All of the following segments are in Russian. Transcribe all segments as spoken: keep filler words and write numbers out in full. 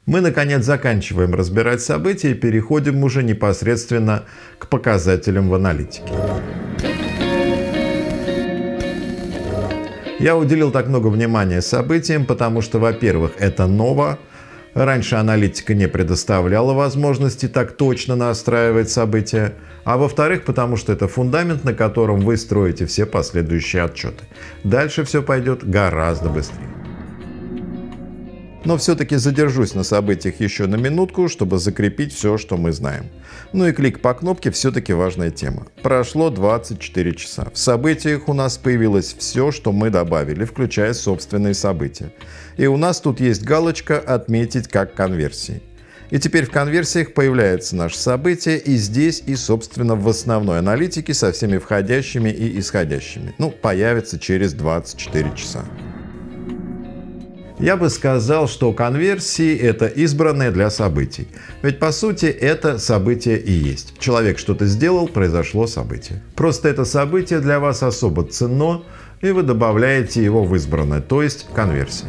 Мы, наконец, заканчиваем разбирать события и переходим уже непосредственно к показателям в аналитике. Я уделил так много внимания событиям, потому что, во-первых, это ново. Раньше аналитика не предоставляла возможности так точно настраивать события. А во-вторых, потому что это фундамент, на котором вы строите все последующие отчеты. Дальше все пойдет гораздо быстрее. Но все-таки задержусь на событиях еще на минутку, чтобы закрепить все, что мы знаем. Ну и клик по кнопке все-таки важная тема. Прошло двадцать четыре часа. В событиях у нас появилось все, что мы добавили, включая собственные события. И у нас тут есть галочка «Отметить как конверсии». И теперь в конверсиях появляется наше событие и здесь, и, собственно, в основной аналитике со всеми входящими и исходящими. Ну, появится через двадцать четыре часа. Я бы сказал, что конверсии – это избранные для событий. Ведь по сути это событие и есть. Человек что-то сделал, произошло событие. Просто это событие для вас особо ценно, и вы добавляете его в избранное, то есть в конверсии.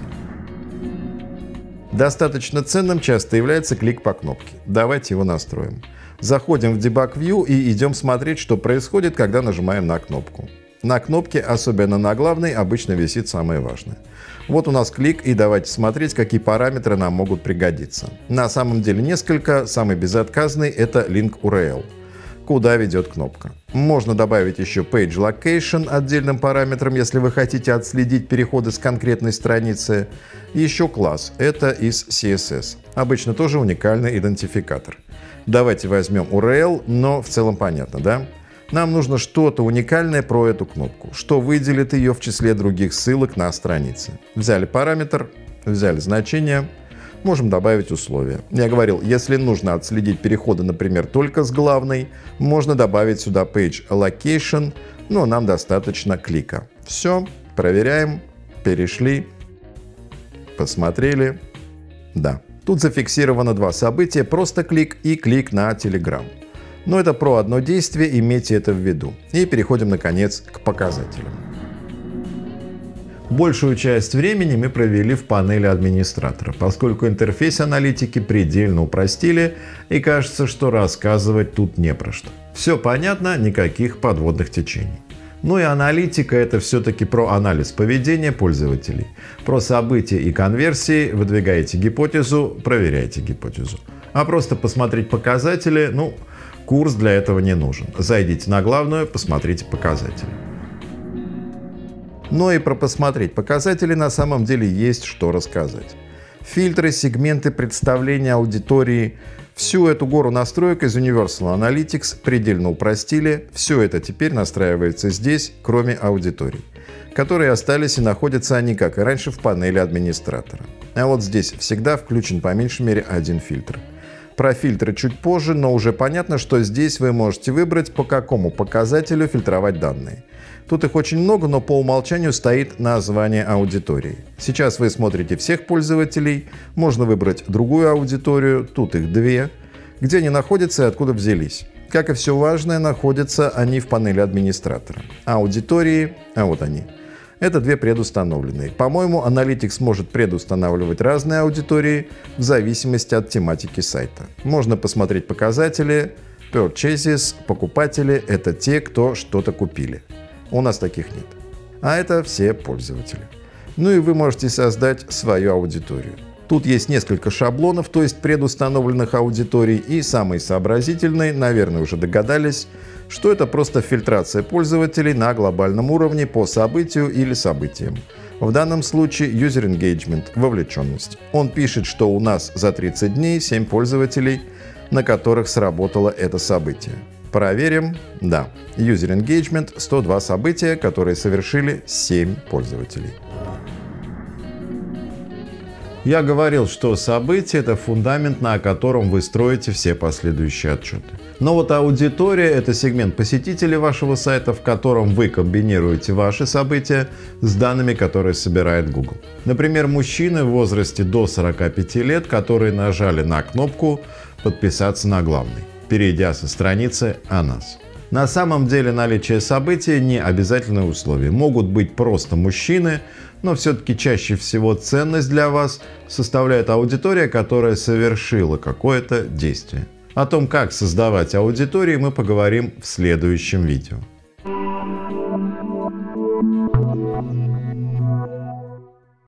Достаточно ценным часто является клик по кнопке. Давайте его настроим. Заходим в Debug View и идем смотреть, что происходит, когда нажимаем на кнопку. На кнопке, особенно на главной, обычно висит самое важное. Вот у нас клик, и давайте смотреть, какие параметры нам могут пригодиться. На самом деле несколько, самый безотказный – это link ю ар эл, куда ведет кнопка. Можно добавить еще Page Location отдельным параметром, если вы хотите отследить переходы с конкретной страницы. Еще класс – это из си эс эс, обычно тоже уникальный идентификатор. Давайте возьмем ю ар эл, но в целом понятно, да? Нам нужно что-то уникальное про эту кнопку, что выделит ее в числе других ссылок на странице. Взяли параметр, взяли значение, можем добавить условия. Я говорил, если нужно отследить переходы, например, только с главной, можно добавить сюда Page Location, но нам достаточно клика. Все, проверяем, перешли, посмотрели. Да, тут зафиксировано два события, просто клик и клик на Telegram. Но это про одно действие, имейте это в виду. И переходим, наконец, к показателям. Большую часть времени мы провели в панели администратора, поскольку интерфейс аналитики предельно упростили, и кажется, что рассказывать тут не про что. Все понятно, никаких подводных течений. Ну и аналитика – это все-таки про анализ поведения пользователей. Про события и конверсии, выдвигаете гипотезу, проверяете гипотезу. А просто посмотреть показатели, ну, курс для этого не нужен. Зайдите на главную, посмотрите показатели. Но и про посмотреть показатели на самом деле есть что рассказать. Фильтры, сегменты, представления аудитории – всю эту гору настроек из Universal Analytics предельно упростили. Все это теперь настраивается здесь, кроме аудиторий, которые остались и находятся они, как и раньше, в панели администратора. А вот здесь всегда включен по меньшей мере один фильтр. Про фильтры чуть позже, но уже понятно, что здесь вы можете выбрать, по какому показателю фильтровать данные. Тут их очень много, но по умолчанию стоит название аудитории. Сейчас вы смотрите всех пользователей, можно выбрать другую аудиторию, тут их две, где они находятся и откуда взялись. Как и все важное, находятся они в панели администратора. Аудитории, а вот они. Это две предустановленные. По-моему, Analytics может предустанавливать разные аудитории в зависимости от тематики сайта. Можно посмотреть показатели. Purchases, покупатели – это те, кто что-то купили. У нас таких нет. А это все пользователи. Ну и вы можете создать свою аудиторию. Тут есть несколько шаблонов, то есть предустановленных аудиторий, и самый сообразительный, наверное, уже догадались, что это просто фильтрация пользователей на глобальном уровне по событию или событиям. В данном случае User Engagement, вовлеченность. Он пишет, что у нас за тридцать дней семь пользователей, на которых сработало это событие. Проверим. Да, User Engagement – сто два события, которые совершили семь пользователей. Я говорил, что событие – это фундамент, на котором вы строите все последующие отчеты. Но вот аудитория – это сегмент посетителей вашего сайта, в котором вы комбинируете ваши события с данными, которые собирает Google. Например, мужчины в возрасте до сорока пяти лет, которые нажали на кнопку «Подписаться на главный», перейдя со страницы о нас. На самом деле наличие события не обязательное условие. Могут быть просто мужчины, но все-таки чаще всего ценность для вас составляет аудитория, которая совершила какое-то действие. О том, как создавать аудитории, мы поговорим в следующем видео.